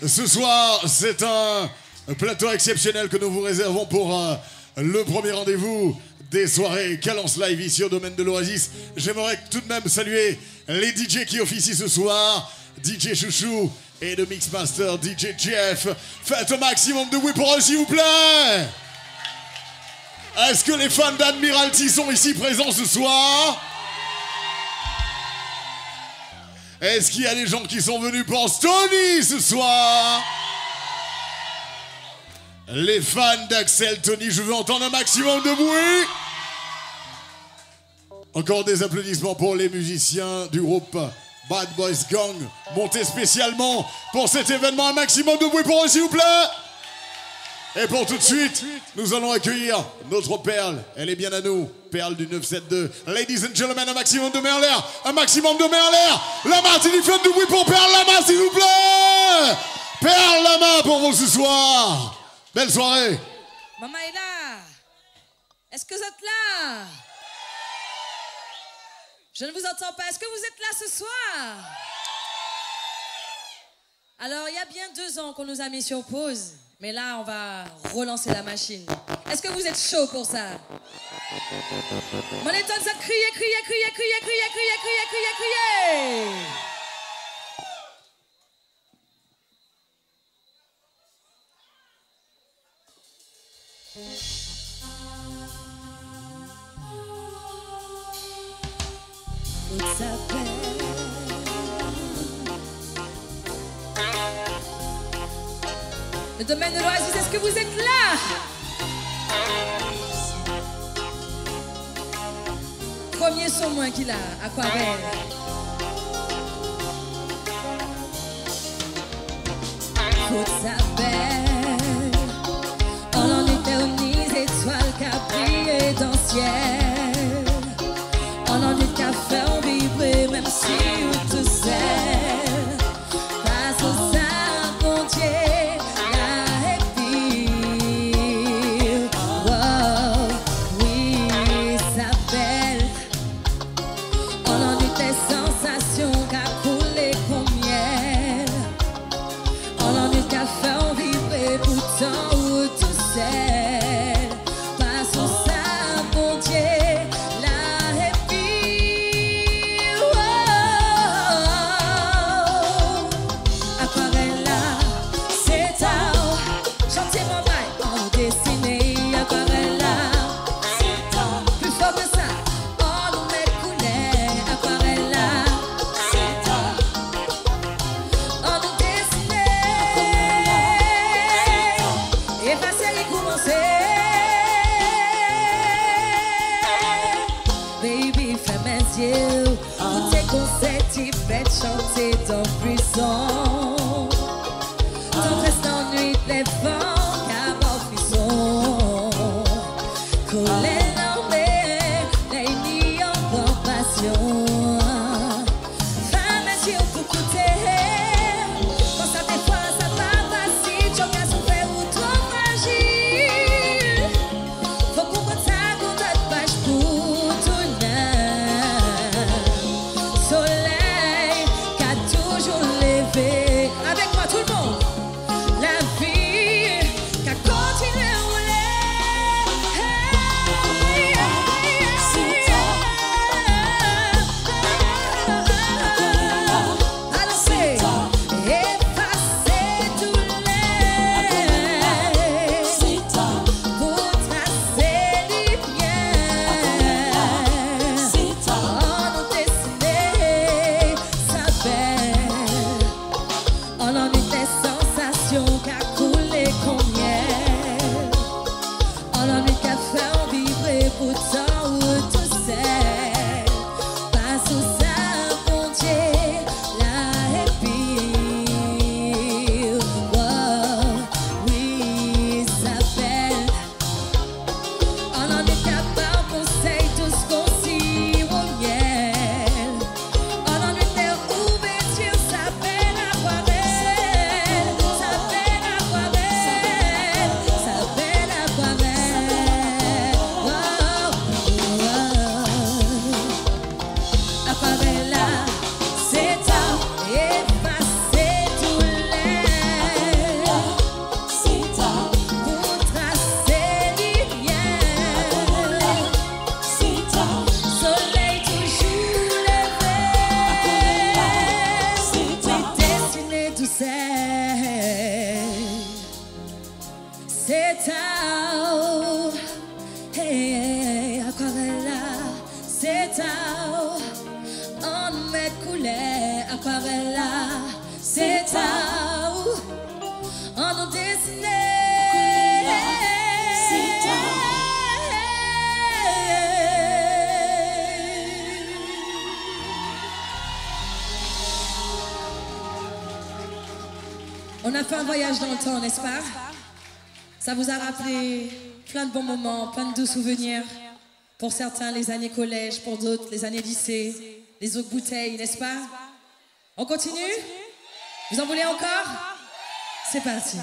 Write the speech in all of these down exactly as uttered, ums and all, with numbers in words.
Ce soir, c'est un plateau exceptionnel que nous vous réservons pour euh, le premier rendez-vous des soirées Calence Live ici au domaine de l'Oasis. J'aimerais tout de même saluer les D J qui officient ce soir, D J Chouchou et le Mixmaster D J Jeff. Faites un maximum de bruit pour eux, s'il vous plaît. Est-ce que les fans d'Admiralty sont ici présents ce soir? Est-ce qu'il y a des gens qui sont venus pour Stony ce soir? Les fans d'Axel Tony, je veux entendre un maximum de bruit. Encore des applaudissements pour les musiciens du groupe Bad Boys Gang, montés spécialement pour cet événement. Un maximum de bruit pour eux, s'il vous plaît. Et pour tout de suite, nous allons accueillir notre Perle. Elle est bien à nous, Perle du neuf sept deux. Ladies and gentlemen, un maximum de mains en l'air. Un maximum de mains en l'air. La main, s'il fait du bruit pour Perle. La main, s'il vous plaît. Perle, la main pour vous ce soir. Belle soirée. Maman est là. Est-ce que vous êtes là? Je ne vous entends pas. Est-ce que vous êtes là ce soir? Alors, il y a bien deux ans qu'on nous a mis sur pause. Mais là, on va relancer la machine. Est-ce que vous êtes chaud pour ça? Mon étonne, ça crier, crier, crier, crier, crier, crier, crier, crier, crier. Le domaine de l'Oasis, est-ce que vous êtes là? Premier son moins qu'il a, Aquarelle. Faut s'appelle, on en éternise, étoile qui brille dans le ciel. On en est qu'à faire vibrer, même si on te sait. Face au sein, mon Dieu. Chanter dans prison, tendresse d'ennui, les vents, qu'à frisson, colère l'armée, les nids en compassion. Femme et Dieu pour coûter, quand ça des fois ça pas facile, tu as souffert ou trop fragile. Faut comprendre ça qu'on te page pour tout l'heure. Soleil. Avec moi tout le monde, la vie qui a continué à rouler. Hey. apparaît là, c'est à où on nous destiné. On a fait un voyage dans le temps, n'est-ce pas? Ça vous a rappelé plein de bons moments, plein de doux souvenirs. Pour certains, les années collège, pour d'autres, les années lycée, les autres bouteilles, n'est-ce pas? On continue? Vous en voulez encore? C'est parti.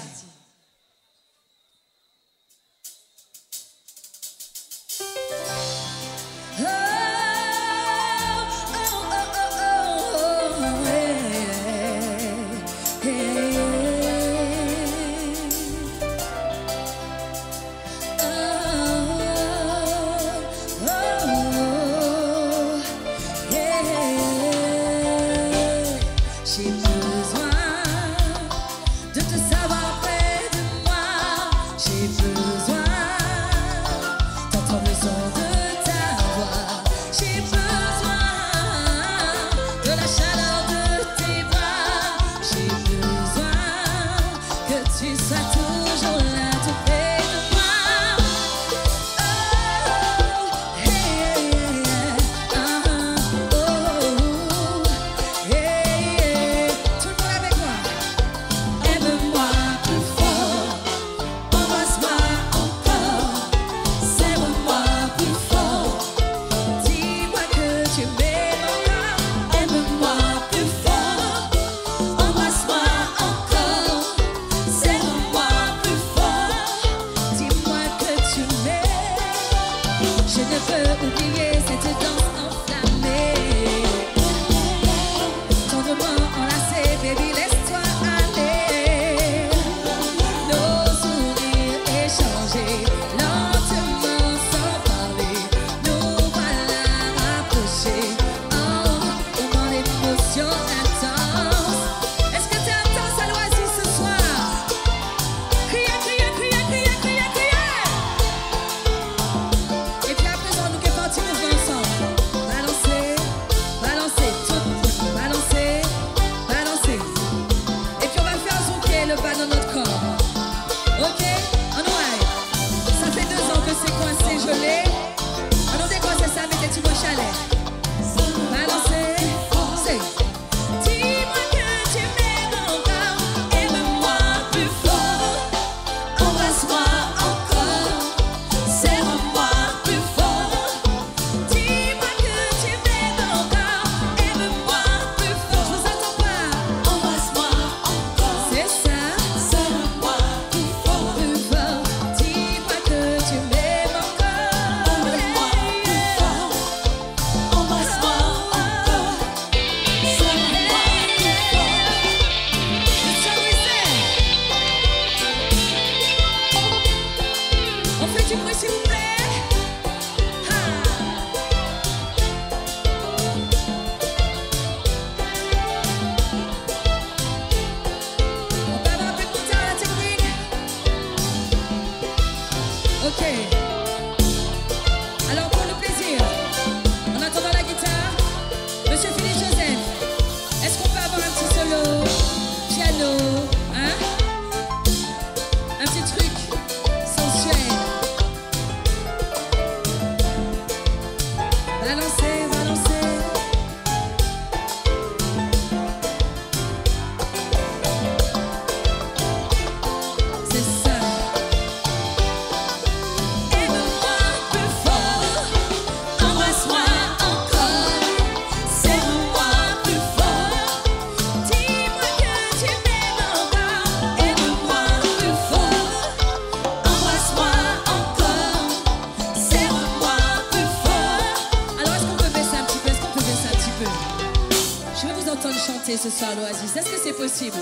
Ce soir l'Oasis, est-ce que c'est possible?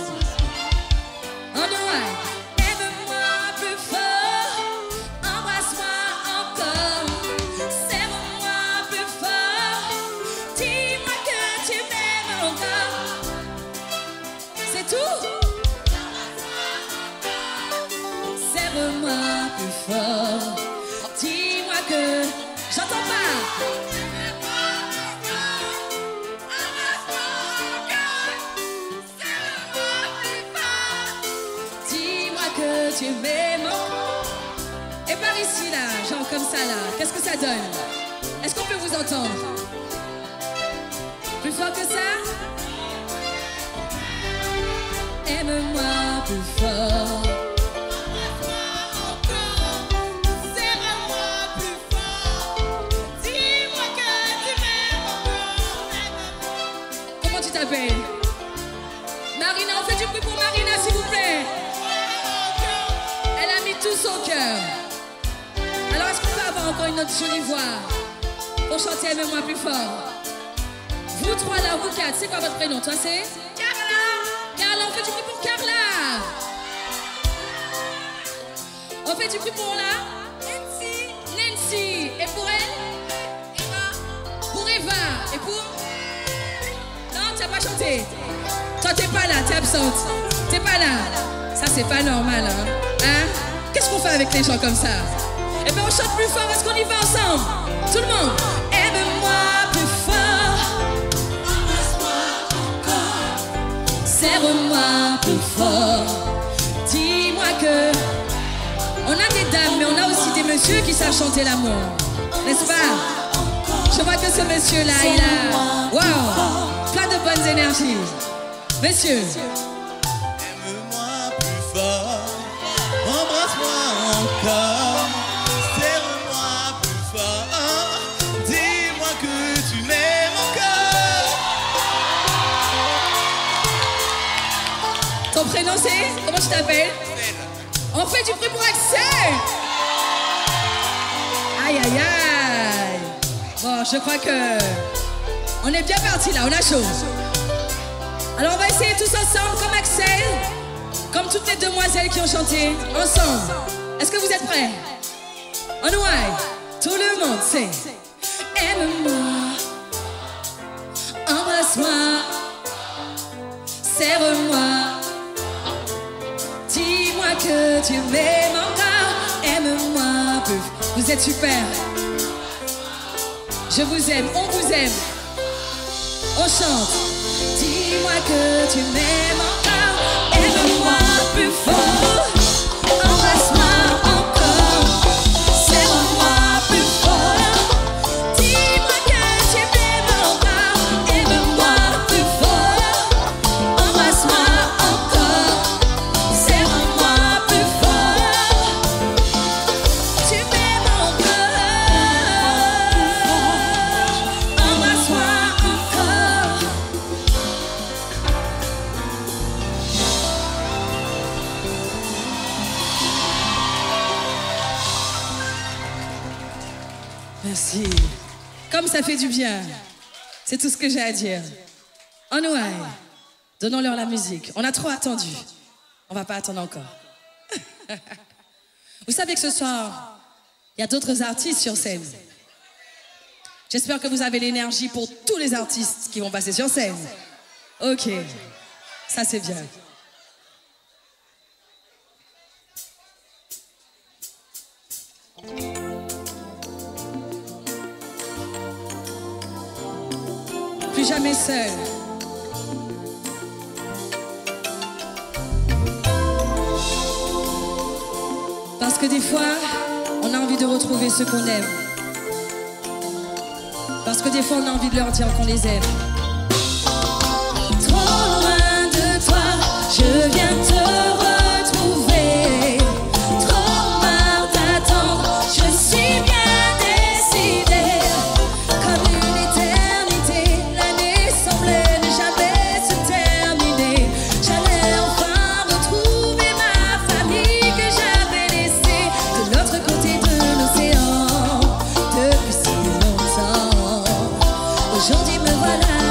On y va. Aime-moi plus fort, embrasse-moi encore, serre-moi plus fort, dis-moi que tu m'aimes encore. C'est tout? Serre-moi plus fort, dis-moi que... J'entends pas. comme ça là, qu'est-ce que ça donne? Est-ce qu'on peut vous entendre? Plus fort que ça? Aime-moi plus fort. Serre-moi plus fort. Dis-moi que tu m'aimes encore. Comment tu t'appelles? Marina, on fait du bruit pour Marina s'il vous plaît. Elle a mis tout son cœur. Alors est-ce qu'on peut avoir encore une autre jolie voix pour chanter Aime-moi plus fort? Vous trois là, vous quatre, c'est quoi votre prénom? Toi c'est? Carla. Carla, on fait du bruit pour Carla. On fait du bruit pour là? Nancy. Nancy. Et pour elle? Eva. Pour Eva. Et pour? Non, tu n'as pas chanté. Toi t'es pas là, t'es absente. T'es pas là. Ça c'est pas normal hein. Hein? Qu'est-ce qu'on fait avec les gens comme ça? Eh bien on chante plus fort, est-ce qu'on y va ensemble? Tout le monde. Aime-moi plus fort. Embrasse-moi encore. Serre-moi plus fort. Dis-moi que on a des dames, mais on a aussi des messieurs qui savent chanter l'amour. N'est-ce pas? Je vois que ce monsieur-là, il a... Wow! Plein de bonnes énergies. Messieurs. Aime-moi plus fort. Embrasse-moi encore. Serre-moi plus fort. Dis-moi que tu m'aimes encore. Ton prénom c'est? Comment tu t'appelles? On fait du bruit pour Axel. Aïe aïe aïe. Bon, je crois que on est bien parti là, on a chaud. Alors on va essayer tous ensemble comme Axel, comme toutes les demoiselles qui ont chanté ensemble. Est-ce que vous êtes prêts? On ouais. Tout le monde sait. Aime-moi, embrasse-moi, serre-moi. Dis-moi que tu m'aimes encore. Aime-moi peu. Vous êtes super. Je vous aime, on vous aime. On chante. Dis-moi que tu m'aimes encore. Aime-moi plus fort. Embrasse-moi encore. Serre-moi plus fort. Dis-moi que tu m'aimes encore. Aime-moi plus fort. Embrasse-moi encore. Serre-moi plus fort. Tu m'aimes encore. Embrasse-moi encore. Merci. Comme ça fait du bien. C'est tout ce que j'ai à dire. En ouais. Donnons-leur la musique. On a trop attendu. On va pas attendre encore. Vous savez que ce soir, il y a d'autres artistes sur scène. J'espère que vous avez l'énergie pour tous les artistes qui vont passer sur scène. Ok. Ça, c'est bien. Plus jamais seul. Parce que des fois, on a envie de retrouver ceux qu'on aime. Parce que des fois, on a envie de leur dire qu'on les aime. Trop loin de toi, je viens te retrouver. Trop marre d'attendre, je suis bien décidée. Comme une éternité, l'année semblait ne jamais se terminer. J'allais enfin retrouver ma famille que j'avais laissée de l'autre côté de l'océan depuis si longtemps. Aujourd'hui me voilà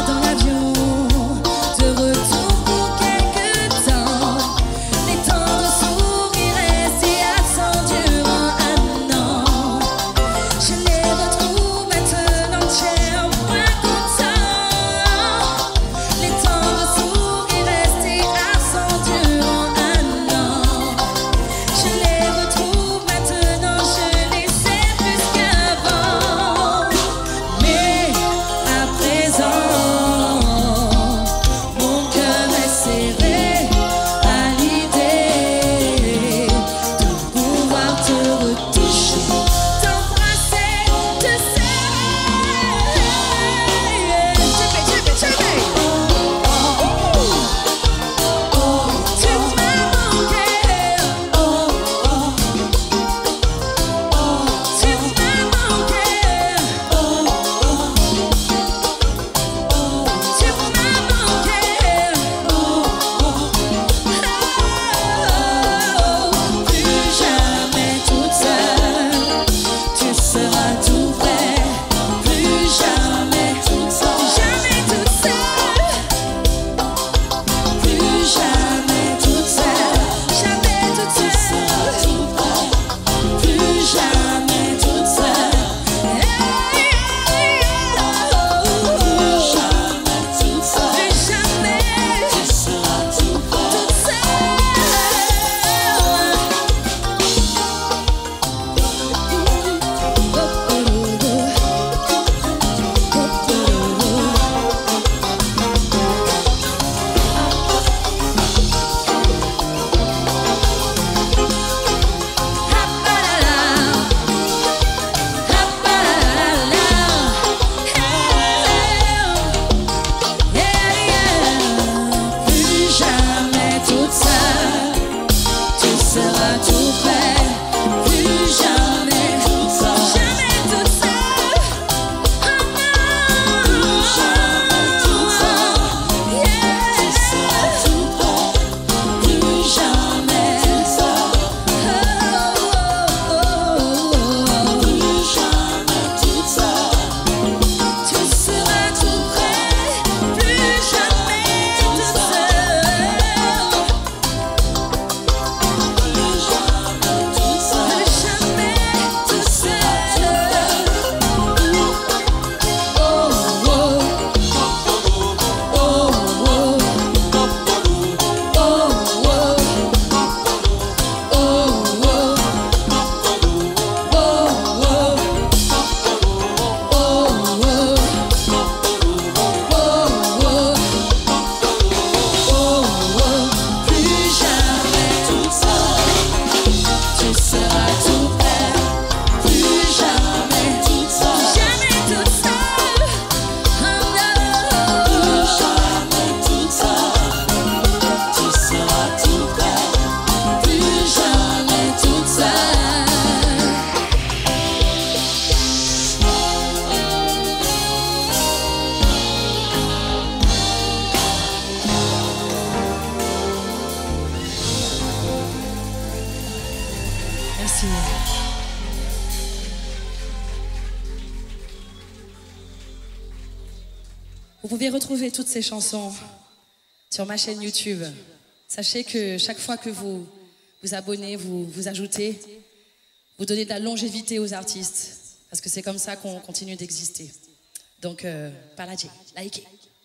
Vous pouvez retrouver toutes ces chansons sur ma chaîne YouTube. Sachez que chaque fois que vous vous abonnez, vous vous ajoutez, vous donnez de la longévité aux artistes. Parce que c'est comme ça qu'on continue d'exister. Donc, euh, partagez, likez.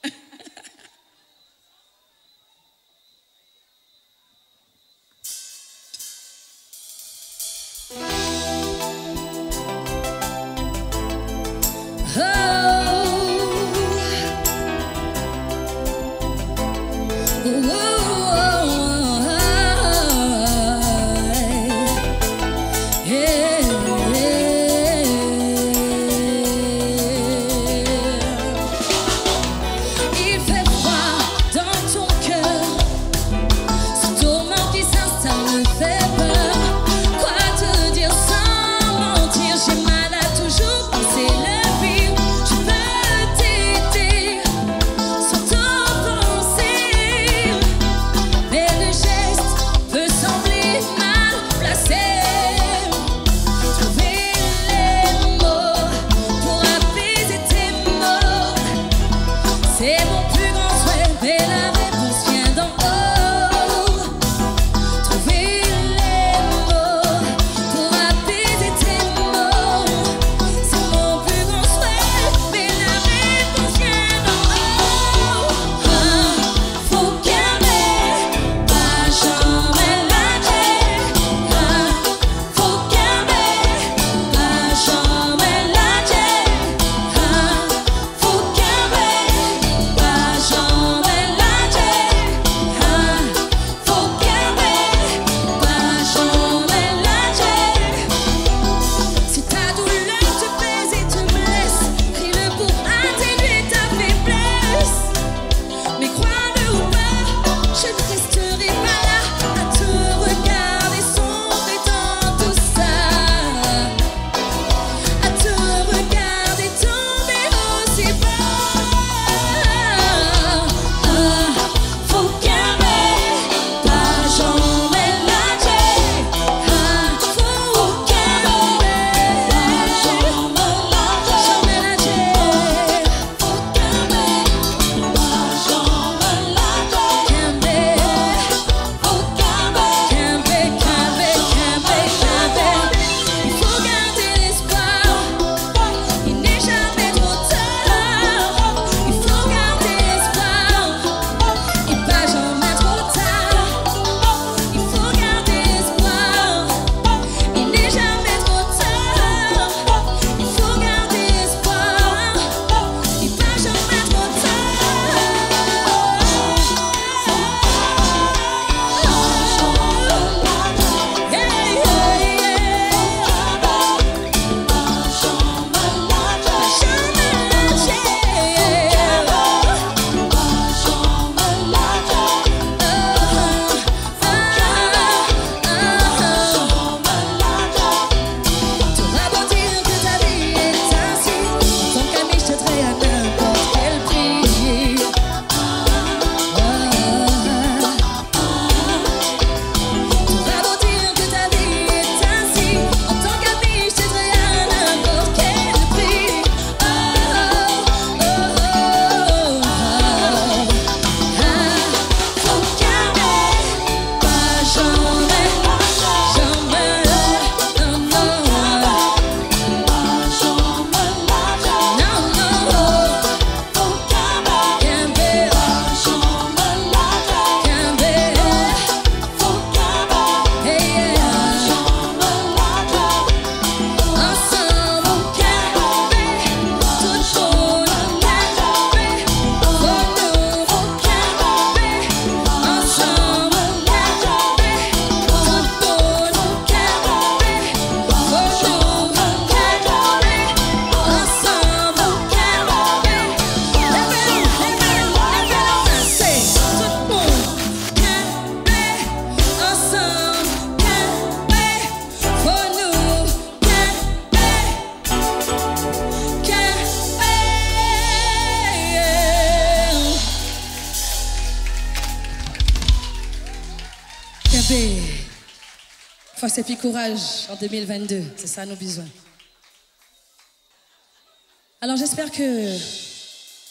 Force et puis courage en deux mille vingt-deux, c'est ça nos besoins. Alors j'espère que,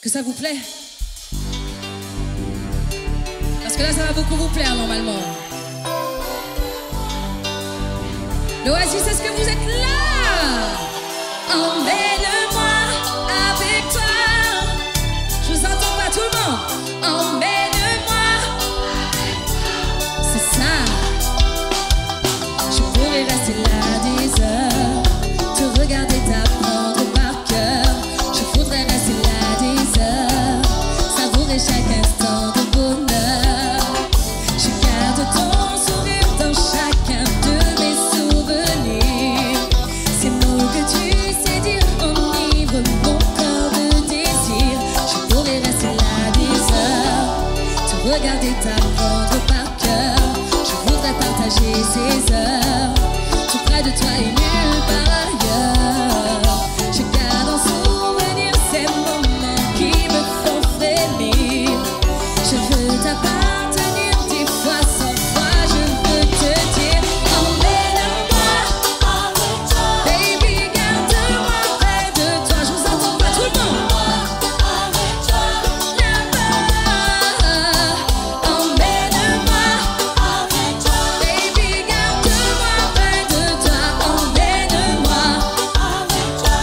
que ça vous plaît? Parce que là, ça va beaucoup vous plaire normalement. L'Oasis, est-ce que vous êtes là? Emmène-moi avec toi. Je vous entends pas tout le monde. Emmène-moi avec toi. C'est ça. Je pourrais rester là des heures, te regarder, t'apprendre par cœur. Je voudrais rester là des heures, savourer chaque instant de bonheur. Je garde ton sourire dans chacun de mes souvenirs. Ces mots que tu sais dire enivrent mon corps de désir. Je pourrais rester là des heures, te regarder, t'apprendre par cœur. Je voudrais partager ces heures, tout près de toi et nulle part ailleurs. Je garde en souvenir ces moments qui me font frémir. Je veux t'appartenir, des fois sans toi je veux te dire. Emmène-moi avec toi, baby, garde-moi près de toi. Je vous entends pas tout le monde. Avec toi, là-bas. Emmène-moi avec toi, baby, garde-moi près de toi. Emmène-moi avec toi,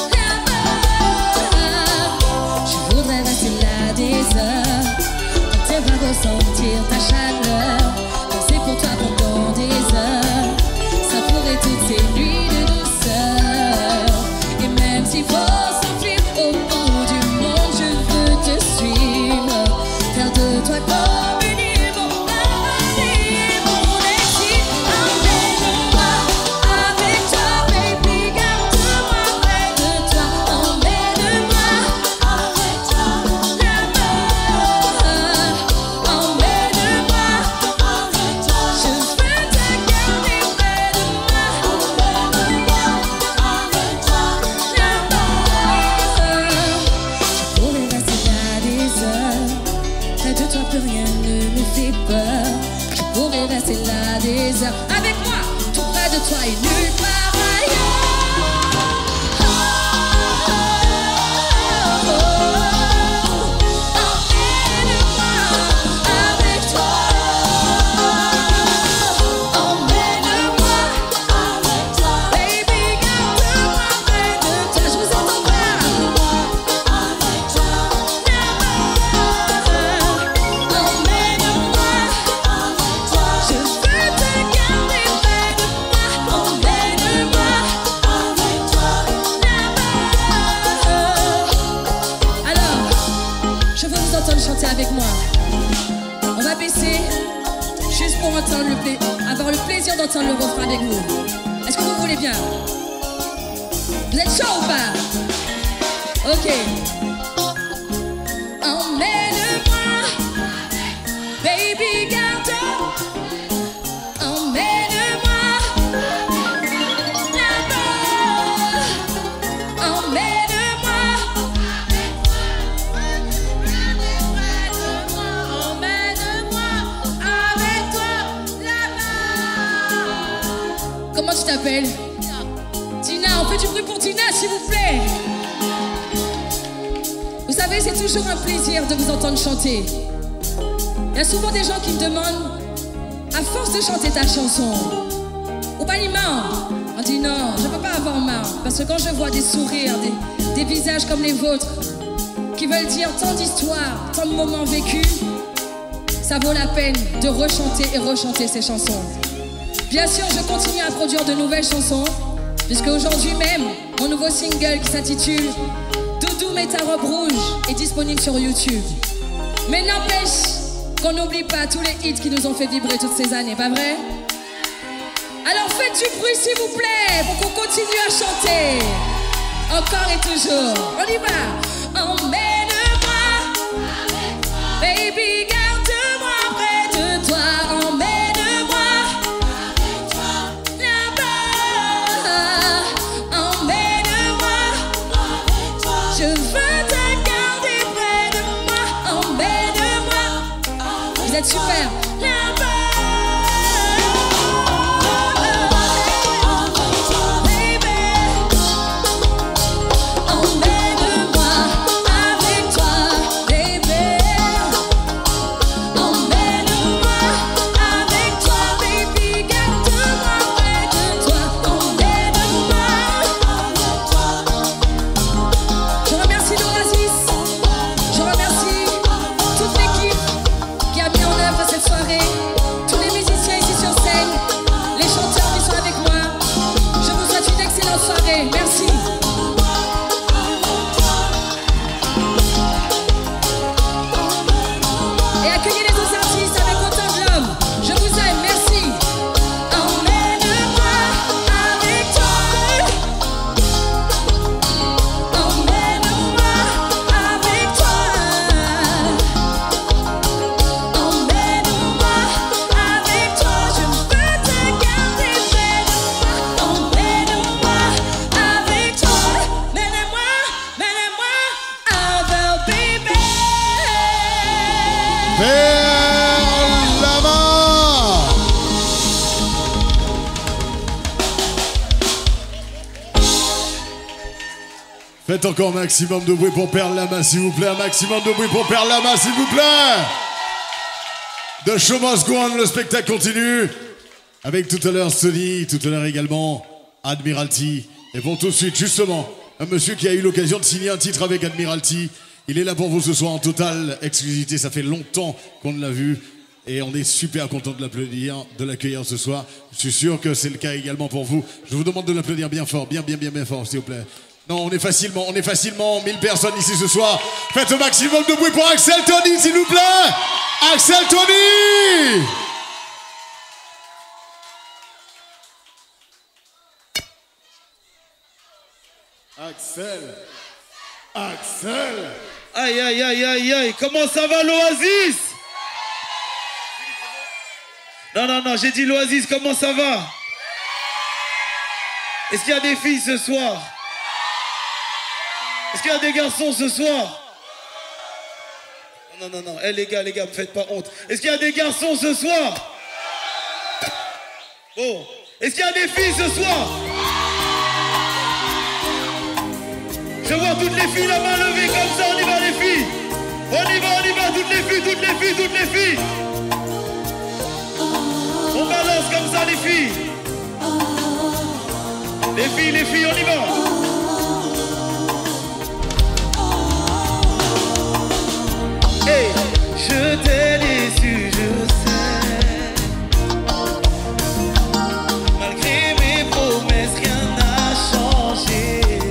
là-bas. Je voudrais rester là des heures, dans tes bras ressentir ta chaleur, danser pour toi pendant des heures, savourer toutes ces nuits de douceur. Et même s'il faut s'enfuir au bout du monde, je veux te suivre, faire de toi comme une île, mon paradis, mon exil. Emmène-moi avec toi, baby, garde-moi près de toi. Emmène-moi avec toi, là-bas. Emmène-moi avec toi, je veux te garder près de moi. Emmène-moi avec toi, là-bas. Je pourrais rester là des heures, près de toi plus rien ne me fait peur. Je pourrais rester là des heures, avec moi, tout près de toi et nulle part ailleurs. Emmène-moi avec toi. Emmène-moi avec toi, baby, garde-moi près de toi. Je vous entends pas. Avec toi, là-bas. Emmène-moi avec toi, je veux te garder près de moi. Emmène-moi avec toi, là-bas. Alors, je veux vous entendre chanter avec moi. On va baisser juste pour entendre le pla- avoir le plaisir d'entendre le refrain avec vous. Est-ce que vous voulez bien? Vous êtes chaud ou pas? Ok. Emmène-moi, baby, garde. Emmène-moi là-bas. Emmène-moi. Emmène-moi avec toi là-bas. Comment tu t'appelles? Tina, on fait du bruit pour Tina, s'il vous plaît. Vous savez, c'est toujours un plaisir de vous entendre chanter. Il y a souvent des gens qui me demandent, à force de chanter ta chanson, ou pas ni marre. On dit non, je ne peux pas avoir marre. Parce que quand je vois des sourires, des, des visages comme les vôtres, qui veulent dire tant d'histoires, tant de moments vécus, ça vaut la peine de rechanter et rechanter ces chansons. Bien sûr, je continue à produire de nouvelles chansons, puisque aujourd'hui même, mon nouveau single qui s'intitule Doudou met ta robe rouge est disponible sur YouTube. Mais n'empêche qu'on n'oublie pas tous les hits qui nous ont fait vibrer toutes ces années, pas vrai? Alors faites du bruit s'il vous plaît, pour qu'on continue à chanter. Encore et toujours, on y va. Emmène-moi, baby, garde-moi près de toi. Emmène-moi là-bas. Emmène-moi, je veux te garder près de moi. Emmène-moi, vous êtes super. Là-bas. Baby, emmène-moi avec toi. Perlama. Faites encore un maximum de bruit pour Perlama, s'il vous plaît. Un maximum de bruit pour Perlama, s'il vous plaît. The show must go on, le spectacle continue. Avec tout à l'heure Sony, tout à l'heure également Admiralty. Et bon, tout de suite, justement, un monsieur qui a eu l'occasion de signer un titre avec Admiralty. Il est là pour vous ce soir en totale exclusivité. Ça fait longtemps qu'on ne l'a vu. Et on est super content de l'applaudir, de l'accueillir ce soir. Je suis sûr que c'est le cas également pour vous. Je vous demande de l'applaudir bien fort, bien, bien, bien, bien fort, s'il vous plaît. Non, on est facilement, on est facilement mille personnes ici ce soir. Faites au maximum de bruit pour Axel Tony, s'il vous plaît. Axel Tony. Axel. Axel. Aïe, aïe, aïe, aïe, aïe. Comment ça va l'Oasis? Non, non, non, j'ai dit l'Oasis, comment ça va? Est-ce qu'il y a des filles ce soir? Est-ce qu'il y a des garçons ce soir? Non, non, non, hey, les gars, les gars, me faites pas honte. Est-ce qu'il y a des garçons ce soir? Bon. Est-ce qu'il y a des filles ce soir? Je vois toutes les filles, la main levée comme ça, on y va les filles. On y va, on y va, toutes les filles, toutes les filles, toutes les filles. On balance comme ça les filles. Les filles, les filles, on y va. Hey, je t'ai déçu, je sais. Malgré mes promesses, rien n'a changé.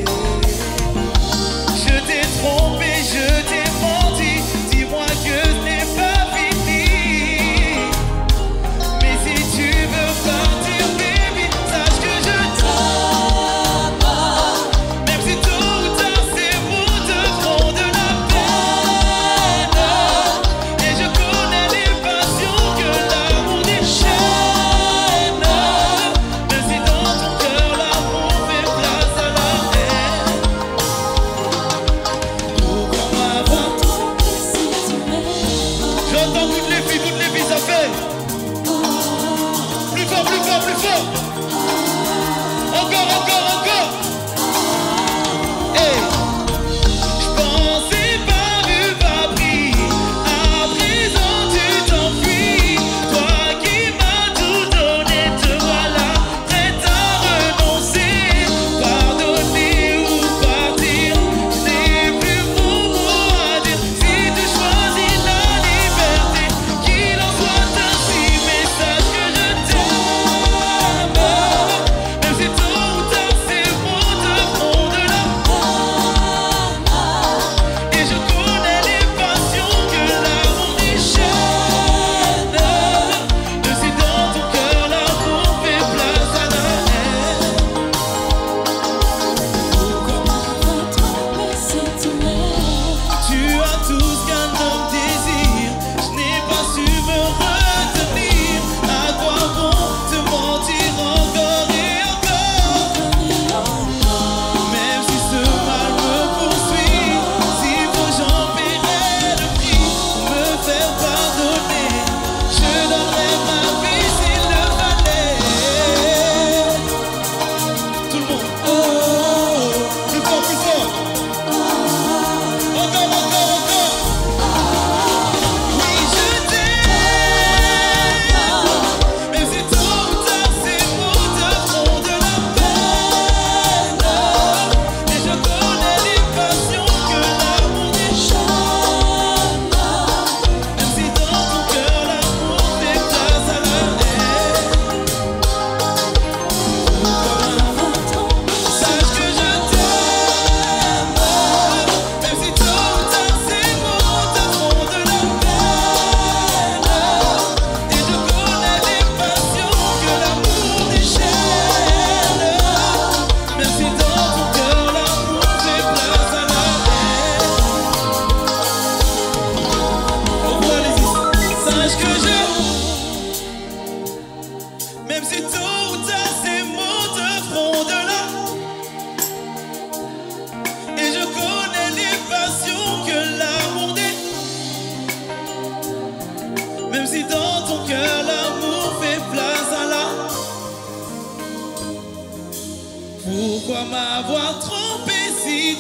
Je t'ai trompé, je t'ai menti. Dis-moi que ce n'est pas fini. Mais si tu veux partir, baby, sache que je t'aime.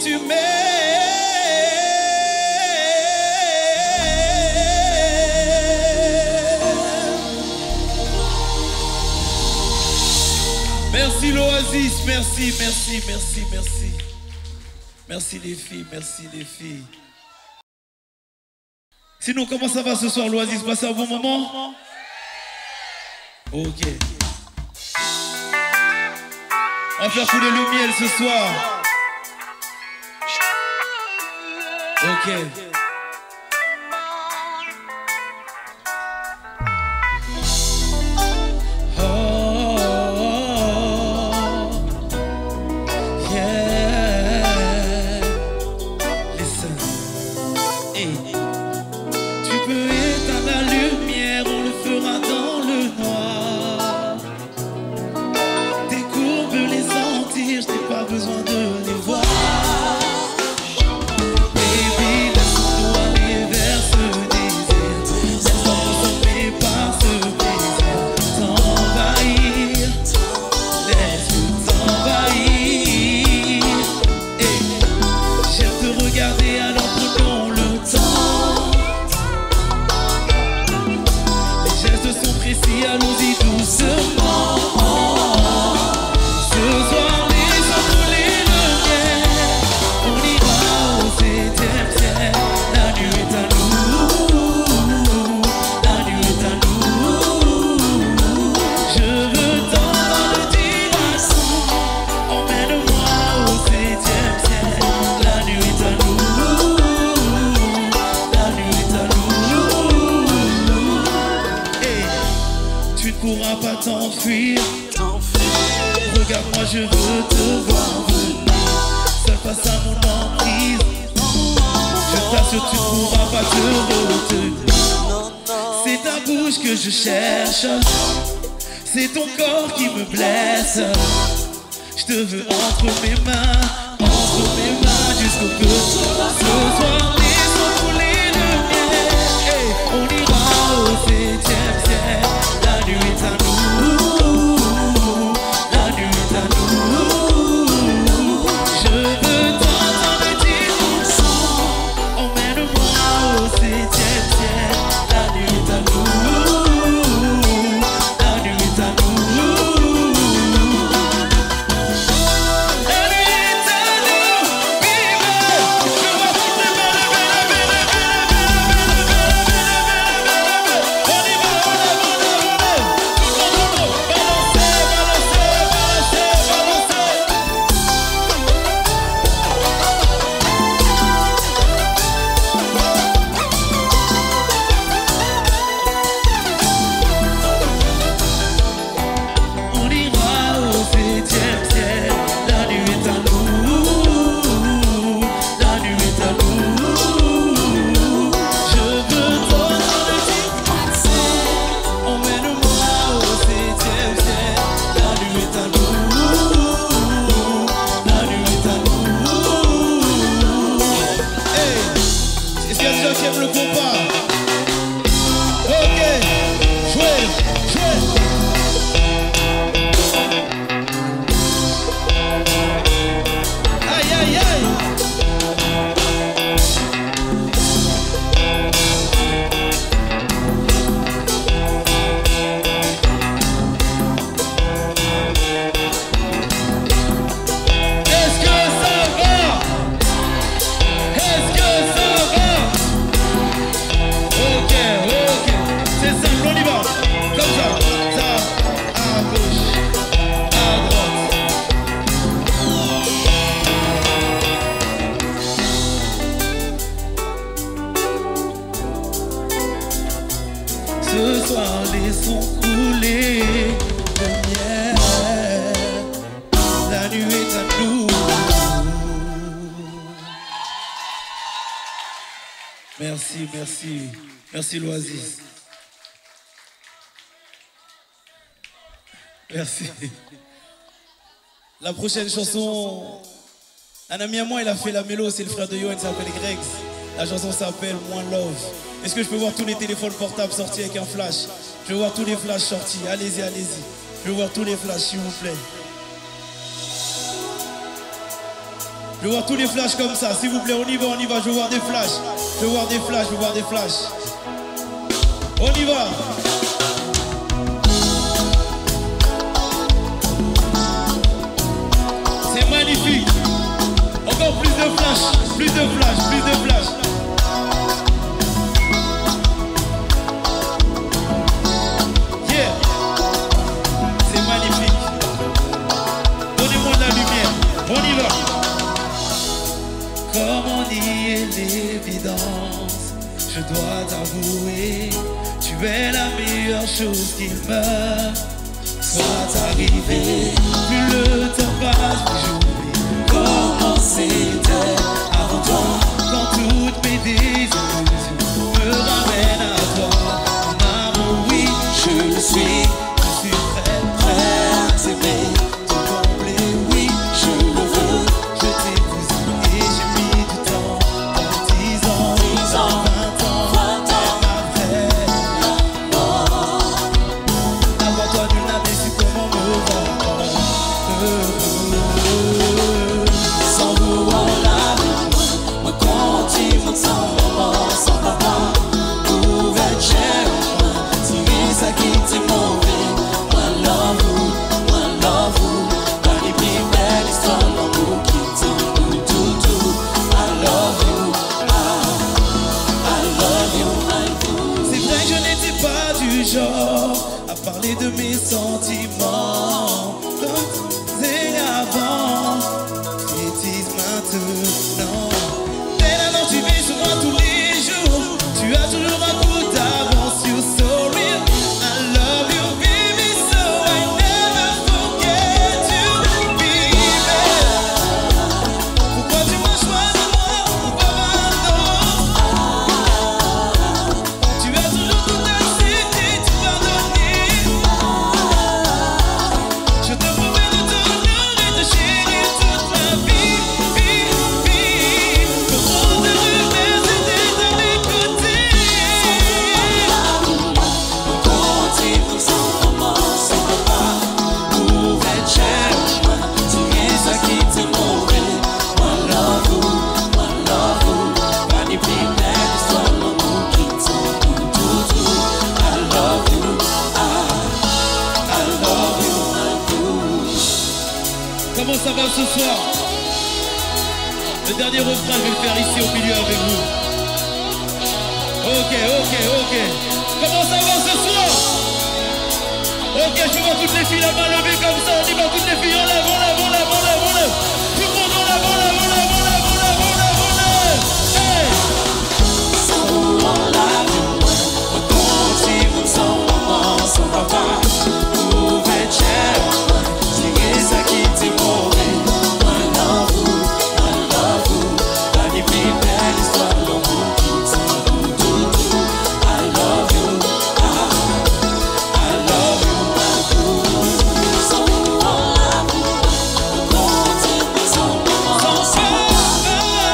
tu m'aimes. Merci l'Oasis, merci, merci, merci, merci. Merci les filles, merci les filles. Sinon, comment ça va ce soir, l'Oasis? Passez un bon moment? Ok. On va faire couler le miel ce soir. Ok. Besoin de les voir. t'enfuir. Regarde-moi, je veux te voir venir. Seul face à mon emprise, je t'assure, tu ne pourras pas te retenir. C'est ta bouche que je cherche, c'est ton corps qui me blesse. Je te veux entre mes mains, entre mes mains, jusqu'au que ce soir laissons couler le miel. Hey, on ira au septième ciel. La nuit est à nous, la nuit est à nous. Je veux t'entendre dire ensemble. Emmène-moi au septième ciel. La nuit est à nous, la nuit est à nous. Ce soir, laissons couler le miel. La nuit est à nous. Merci, merci. Merci l'Oasis. Merci. La prochaine chanson, un ami à moi, il a fait la mélo, c'est le frère de Yoann, il s'appelle Greg. La chanson s'appelle Moins Love. Est-ce que je peux voir tous les téléphones portables sortis avec un flash? Je veux voir tous les flashs sortis. Allez-y, allez-y. Je veux voir tous les flashs, s'il vous plaît. Je veux voir tous les flashs comme ça, s'il vous plaît, on y va, on y va, je veux voir des flashs. Je veux voir des flashs, je veux voir des flashs. On y va. C'est magnifique. Encore plus de flashs, plus de flashs, plus de flashs. Yeah. C'est magnifique. Donnez-moi de la lumière. On y va. Comme on y est l'évidence, je dois t'avouer, tu es la meilleure chose qui me soit arrivée. Plus le temps passe, plus j'oublie comment c'était avant toi. Quand toutes mes désillusions me ramènent à toi, mon amour, oui, je le suis, je suis prêt, prêt à t'aimer, te combler, oui, je le veux, je t'ai posé et j'ai mis du temps, dans dix ans, dix ans, vingt ans, vingt ans, ma vraie mort. Avant toi, nul n'a su comment me voir heureux. Sans vouloir l'amour, me continue sans maman, sans papa, pouvait cher, si ça qui t'est mauvais, moi love you, moi love you, dans les plus belles histoires d'amour qui t'ont tout, tout, tout. I love you, I, I love you, I do. C'est vrai que je n'étais pas du genre à parler de mes sentiments comme c'est avant, bêtise maintenant. Mais maintenant tu vis sur moi tous les jours, tu as toujours un coup d'avance, you're so real. I love you baby, so I never forget you, baby. Pourquoi tu m'as choisi moi, pourquoi maintenant? Tu as toujours tout accepté, tout pardonné. Je te promets de t'honorer, de chérir toute ma vie, vie, vie. Comment te remercier d'être à mes côtés. Continue sans maman, sans papa, pouvait cher, c'est ça qui t'est mauvais. Moi love you, moi love you, pas des plus belles histoires d'amour qui t'ont tout, tout, tout. I love you, I, I love you, I do. Comment ça va ce soir? Le dernier refrain, je vais le faire ici au milieu avec vous. Ok, ok, ok. Comment ça va ce soir? Ok, je vois toutes les filles la main levée comme ça. On y va, toutes les filles en lève, on lève, on lève, on lève, on lève. Tout le monde en lève, on lève, on lève, on lève, on lève, on lève, on lève. Hey! Sans vouloir l'amour, on continue sans maman, sans papa, pouvait cher, c'est ça qui t'est mauvais. Moi love you, I love you, pas des plus belles histoires d'amour qui t'ont tout, tout, tout. I love you, I, I love you, I do. Sans vouloir l'amour, on continue sans maman, sans papa,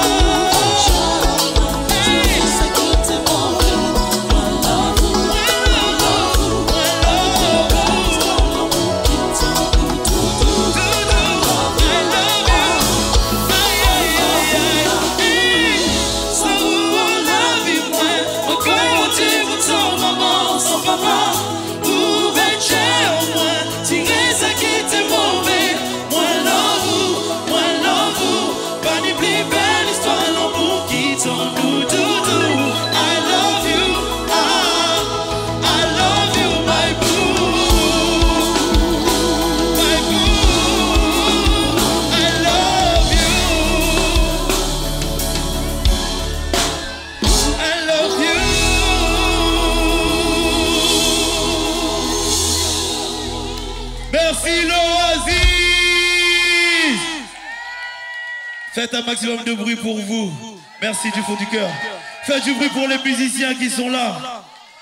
c'est ça qui t'est mauvais. Moi love you, I love you, I love you, qui t'ont tout, tout, tout. I love you, aïe, aïe, aïe, aïe. Sans vouloir l'amour, moi, on continue sans maman, sans papa, pouvait cher, moi, tirer ça qui t'est mauvais. Moi love you, moi love you, pas des plus belles histoires d'amour qui t'ont tout, tout, tout. I love you, ah, I love you, my boo, my boo, I love you, I love you. Merci l'Oasis. Faites un maximum de bruit pour vous. Merci du fond du cœur. Faites du bruit pour les musiciens qui sont là.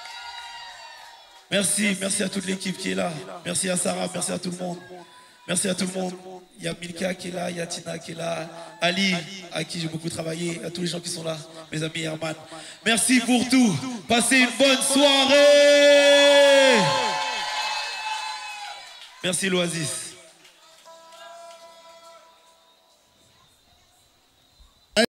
Merci, merci à toute l'équipe qui est là. Merci à Sarah, merci à tout le monde. Merci à tout le monde. Il y a Milka qui est là, il y a Tina qui est là, Ali, à qui j'ai beaucoup travaillé, à tous les gens qui sont là, mes amis Herman. Merci pour tout. Passez une bonne soirée. Merci l'Oasis.